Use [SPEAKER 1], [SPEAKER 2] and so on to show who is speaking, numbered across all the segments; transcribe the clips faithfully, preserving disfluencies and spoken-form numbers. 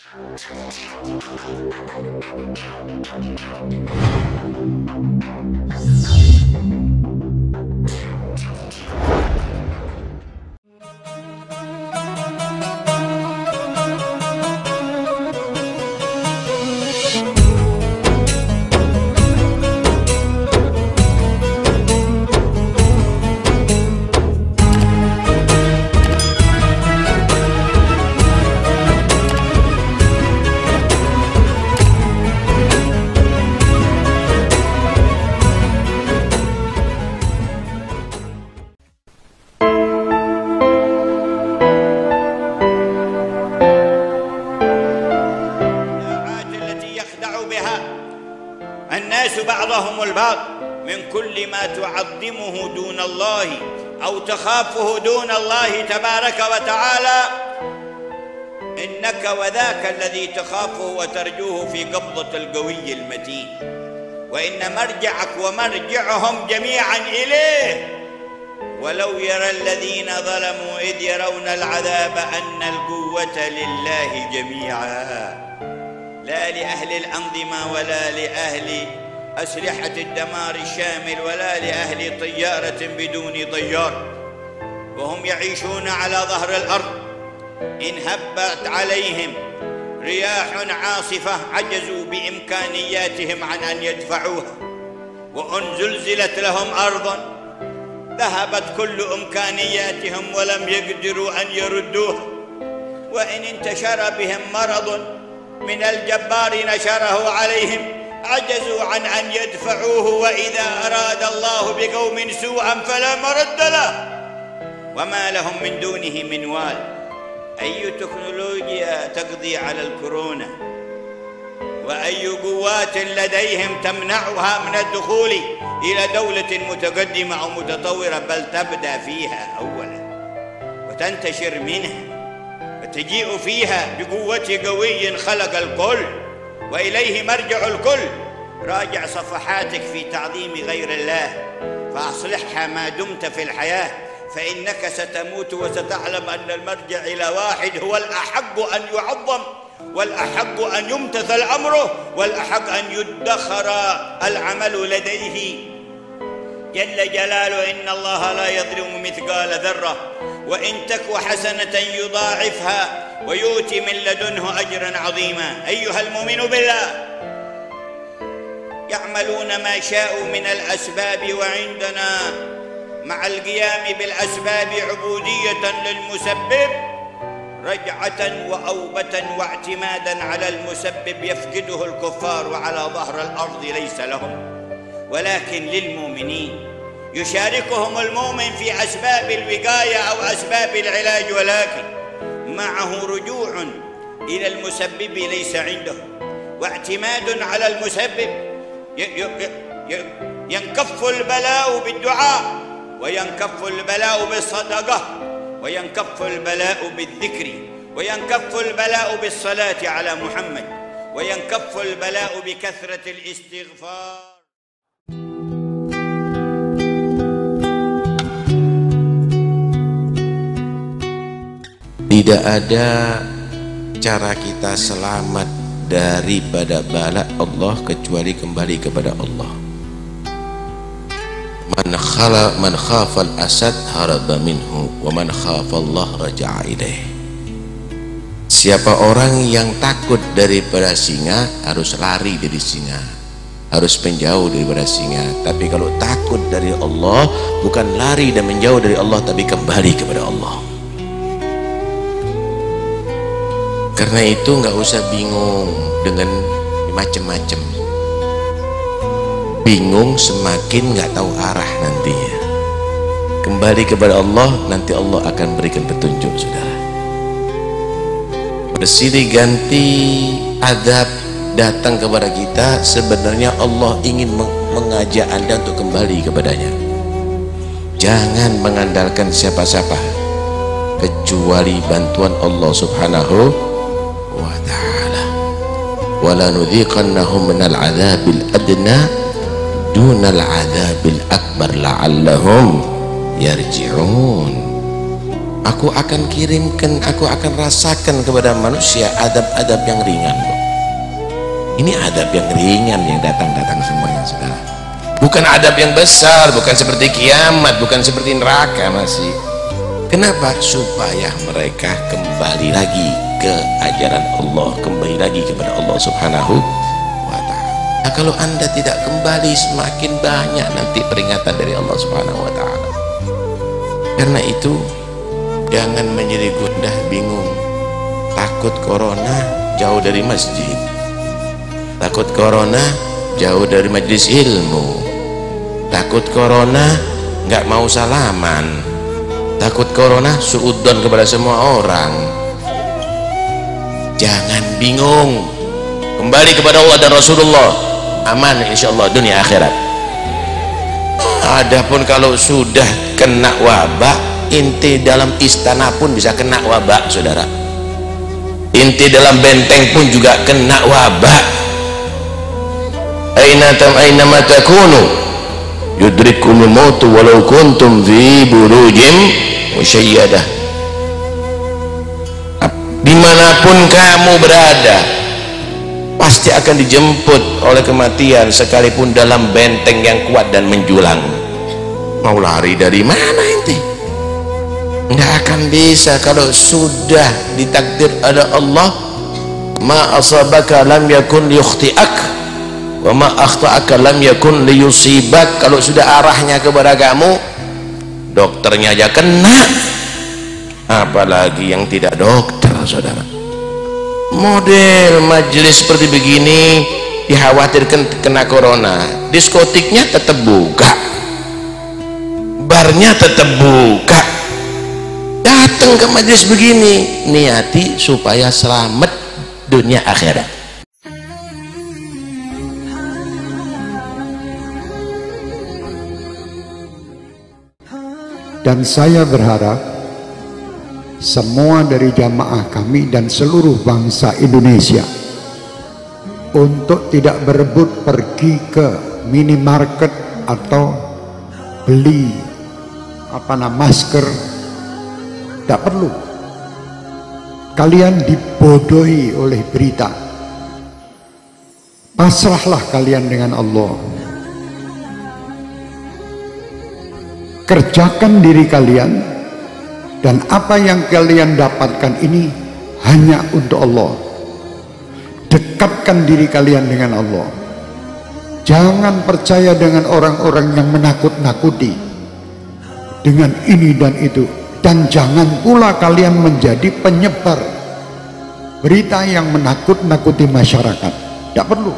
[SPEAKER 1] بعضهم البعض من كل ما تعظمه دون الله أو تخافه دون الله تبارك وتعالى، إنك وذاك الذي تخافه وترجوه في قبضة القوي المتين، وإن مرجعك ومرجعهم جميعا إليه. ولو يرى الذين ظلموا إذ يرون العذاب أن القوة لله جميعا، لا لأهل الأنظمة ولا لأهل أسلحة الدمار الشامل ولا لأهل طيارة بدون طيار، وهم يعيشون على ظهر الأرض. إن هبت عليهم رياح عاصفة عجزوا بإمكانياتهم عن أن يدفعوها، وإن زلزلت لهم أرضا ذهبت كل إمكانياتهم ولم يقدروا أن يردوها، وإن انتشر بهم مرض من الجبار نشره عليهم عجزوا عن أن يدفعوه، وإذا أراد الله بقوم سوءا فلا مرد له وما لهم من دونه من وال. أي تكنولوجيا تقضي على الكورونا، وأي قوات لديهم تمنعها من الدخول إلى دولة متقدمة أو متطورة، بل تبدأ فيها أولا وتنتشر منها وتجيء فيها بقوة قوي خلق الكل وإليه مرجع الكل. راجع صفحاتك في تعظيم غير الله فأصلحها ما دمت في الحياة، فإنك ستموت وستعلم أن المرجع إلى واحد هو الأحق أن يعظم، والأحق أن يمتثل أمره، والأحق أن يدخر العمل لديه جل جلاله. إن الله لا يظلم مثقال ذرة وإن تك حسنة يضاعفها ويؤتي من لدنه أجرا عظيما. أيها المؤمن بالله، يعملون ما شاءوا من الأسباب، وعندنا مع القيام بالأسباب عبودية للمسبب رجعة وأوبة واعتمادا على المسبب يفقده الكفار وعلى ظهر الأرض ليس لهم، ولكن للمؤمنين يشاركهم المؤمن في أسباب الوقاية أو أسباب العلاج، ولكن معه رجوع إلى المسبب ليس عنده، واعتماد على المسبب. ينكف البلاء بالدعاء، وينكف البلاء بالصدقة، وينكف البلاء بالذكر، وينكف البلاء بالصلاة على محمد، وينكف البلاء بكثرة الاستغفار.
[SPEAKER 2] Tidak ada cara kita selamat daripada bala Allah kecuali kembali kepada Allah. Man khala man khafal asad haraba minhu wa man khafallah raja'a ilaih. Siapa orang yang takut daripada singa harus lari dari singa, harus menjauh daripada singa. Tapi kalau takut dari Allah bukan lari dan menjauh dari Allah, tapi kembali kepada Allah. Karena itu nggak usah bingung dengan macam-macam. Bingung semakin nggak tahu arah nantinya. Kembali kepada Allah, nanti Allah akan berikan petunjuk, saudara. Bersilih ganti adab datang kepada kita, sebenarnya Allah ingin mengajak Anda untuk kembali kepadanya. Jangan mengandalkan siapa-siapa kecuali bantuan Allah Subhanahu wa ta'ala. Wala nudhiqannahum minal adzabil adna dunal adzabil akbar la'allahum yarji'un. Aku akan kirimkan, aku akan rasakan kepada manusia adab-adab yang ringan. Ini adab yang ringan yang datang-datang semuanya, saudara. Bukan adab yang besar, bukan seperti kiamat, bukan seperti neraka masih. Kenapa? Supaya mereka kembali lagi ke ajaran Allah, kembali lagi kepada Allah Subhanahu wa ta'ala. Nah, kalau anda tidak kembali, semakin banyak nanti peringatan dari Allah Subhanahu wa ta'ala. Karena itu jangan menjadi gundah bingung. Takut corona, jauh dari masjid. Takut corona, jauh dari majelis ilmu. Takut corona, nggak mau salaman. Takut corona, suudzon kepada semua orang. Jangan bingung, kembali kepada Allah dan Rasulullah, aman insyaallah dunia akhirat. Adapun kalau sudah kena wabak, inti dalam istana pun bisa kena wabak, saudara. Inti dalam benteng pun juga kena wabak. Aina tam aina ma takunu yudrikumul maut walau kuntum fi burujim musyayyadah. Dimanapun kamu berada pasti akan dijemput oleh kematian, sekalipun dalam benteng yang kuat dan menjulang. Mau lari dari mana inti? Nggak akan bisa kalau sudah ditakdir oleh Allah. Ma asabaka lam yakun liyukhti'ak wa ma akhta'aka lam yakun liyusibak. Kalau sudah arahnya kepada kamu, dokternya aja kena, apalagi yang tidak dokter, saudara. Model majelis seperti begini dikhawatirkan kena corona, diskotiknya tetap buka, barnya tetap buka. Datang ke majelis begini, niati supaya selamat dunia akhirat.
[SPEAKER 3] Dan saya berharap semua dari jamaah kami dan seluruh bangsa Indonesia untuk tidak berebut pergi ke minimarket atau beli apa nama masker. Tidak perlu. Kalian dibodohi oleh berita. Pasrahlah kalian dengan Allah. Kerjakan diri kalian, dan apa yang kalian dapatkan ini hanya untuk Allah. Dekatkan diri kalian dengan Allah. Jangan percaya dengan orang-orang yang menakut-nakuti dengan ini dan itu. Dan jangan pula kalian menjadi penyebar berita yang menakut-nakuti masyarakat. Tidak perlu.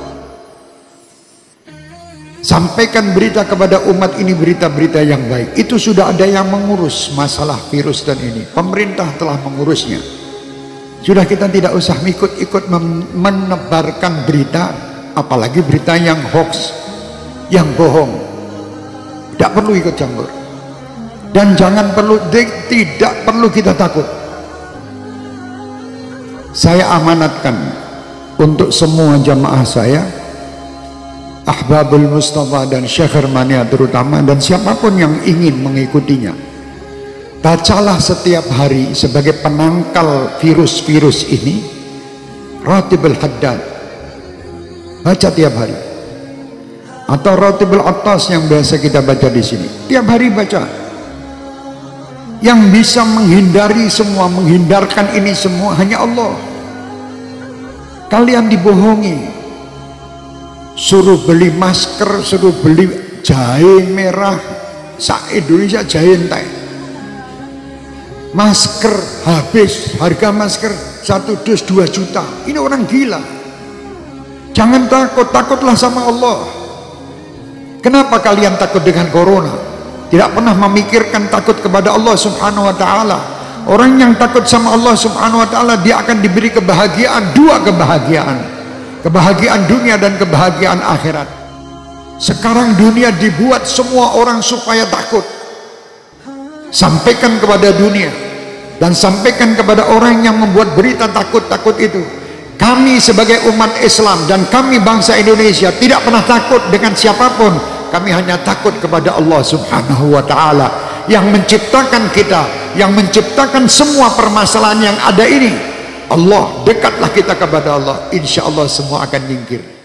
[SPEAKER 3] Sampaikan berita kepada umat ini, berita-berita yang baik. Itu sudah ada yang mengurus masalah virus dan ini. Pemerintah telah mengurusnya. Sudah, kita tidak usah ikut-ikut menebarkan berita, apalagi berita yang hoax, yang bohong. Tidak perlu ikut campur. Dan jangan perlu, tidak perlu kita takut. Saya amanatkan untuk semua jamaah saya, Ahbabul Mustafa dan Syekh Hermania terutama, dan siapapun yang ingin mengikutinya, bacalah setiap hari sebagai penangkal virus-virus ini Ratibul Haddad. Baca tiap hari, atau Ratibul Attas yang biasa kita baca di sini. Tiap hari baca. Yang bisa menghindari semua, menghindarkan ini semua hanya Allah. Kalian dibohongi, suruh beli masker, suruh beli jahe merah, se-Indonesia jahe entek. Masker habis, harga masker satu dus dua juta. Ini orang gila. Jangan takut, takutlah sama Allah. Kenapa kalian takut dengan corona? Tidak pernah memikirkan takut kepada Allah Subhanahu wa ta'ala. Orang yang takut sama Allah Subhanahu wa ta'ala, dia akan diberi kebahagiaan, dua kebahagiaan, kebahagiaan dunia dan kebahagiaan akhirat. Sekarang dunia dibuat semua orang supaya takut. Sampaikan kepada dunia, dan sampaikan kepada orang yang membuat berita takut-takut itu, kami sebagai umat Islam dan kami bangsa Indonesia tidak pernah takut dengan siapapun. Kami hanya takut kepada Allah Subhanahu wa ta'ala yang menciptakan kita, yang menciptakan semua permasalahan yang ada ini. Allah, dekatlah kita kepada Allah, insya Allah semua akan nyingkir.